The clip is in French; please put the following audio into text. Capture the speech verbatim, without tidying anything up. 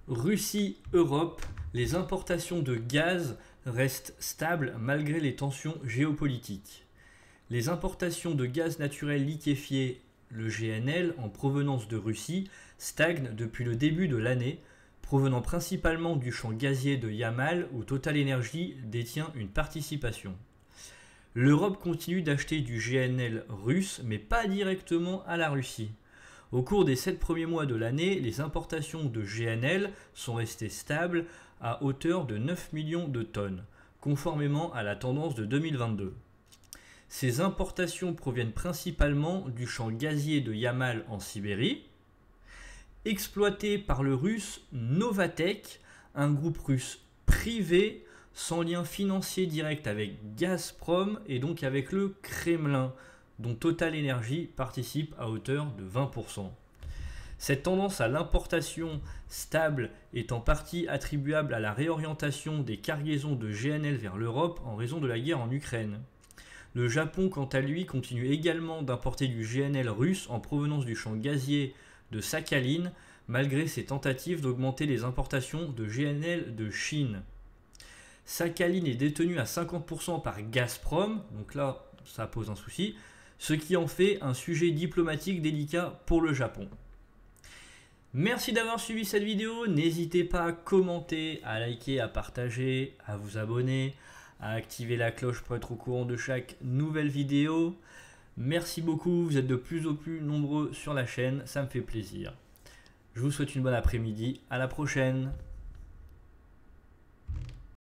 Russie-Europe, les importations de gaz restent stables malgré les tensions géopolitiques. Les importations de gaz naturel liquéfié, le G N L, en provenance de Russie, stagnent depuis le début de l'année, provenant principalement du champ gazier de Yamal où Total Energy détient une participation. L'Europe continue d'acheter du G N L russe, mais pas directement à la Russie. Au cours des sept premiers mois de l'année, les importations de G N L sont restées stables à hauteur de neuf millions de tonnes, conformément à la tendance de deux mille vingt-deux. Ces importations proviennent principalement du champ gazier de Yamal en Sibérie, exploité par le russe Novatek, un groupe russe privé sans lien financier direct avec Gazprom et donc avec le Kremlin, dont Total Energy participe à hauteur de vingt pour cent. Cette tendance à l'importation stable est en partie attribuable à la réorientation des cargaisons de G N L vers l'Europe en raison de la guerre en Ukraine. Le Japon, quant à lui, continue également d'importer du G N L russe en provenance du champ gazier de Sakhalin, malgré ses tentatives d'augmenter les importations de G N L de Chine. Sakhalin est détenu à cinquante pour cent par Gazprom, donc là ça pose un souci, ce qui en fait un sujet diplomatique délicat pour le Japon. Merci d'avoir suivi cette vidéo, n'hésitez pas à commenter, à liker, à partager, à vous abonner, à activer la cloche pour être au courant de chaque nouvelle vidéo. Merci beaucoup, vous êtes de plus en plus nombreux sur la chaîne, ça me fait plaisir. Je vous souhaite une bonne après-midi, à la prochaine.